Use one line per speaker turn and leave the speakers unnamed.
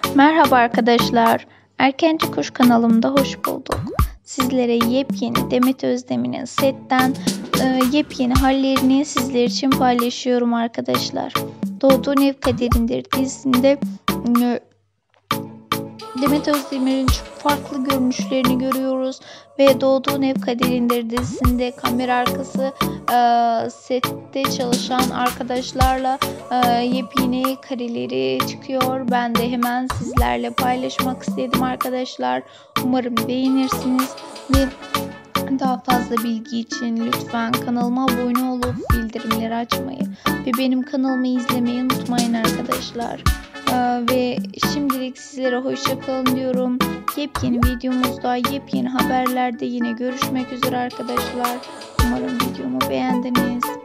Merhaba arkadaşlar. Erkenci Kuş kanalımda hoş bulduk. Sizlere yepyeni Demet Özdemir'in setten yepyeni hallerini sizler için paylaşıyorum arkadaşlar. Doğduğun Ev Kaderindir dizisinde Demet Özdemir'in çok farklı görünüşlerini görüyoruz ve Doğduğun Ev Kaderindir dizisinde kamera arkası sette çalışan arkadaşlarla yepyeni kareleri çıkıyor. Ben de hemen sizlerle paylaşmak istedim arkadaşlar. Umarım beğenirsiniz ve daha fazla bilgi için lütfen kanalıma abone olup bildirimleri açmayı ve benim kanalımı izlemeyi unutmayın arkadaşlar. Ve şimdilik sizlere hoşça kalın diyorum. Yepyeni videomuzda, yepyeni haberlerde yine görüşmek üzere arkadaşlar. Umarım videomu beğendiniz.